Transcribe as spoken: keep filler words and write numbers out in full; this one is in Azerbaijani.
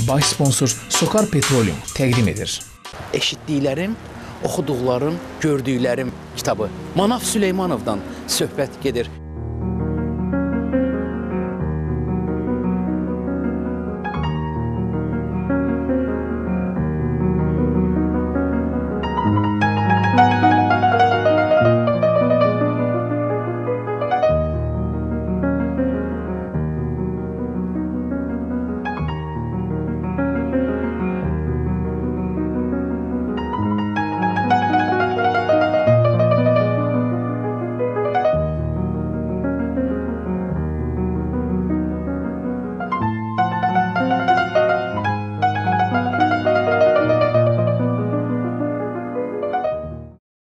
Baş sponsor Sokar Petroleum təqdim edir. Eşitdiklərim, oxuduqlarım, gördüklərim kitabı Manaf Süleymanovdan söhbət gedir.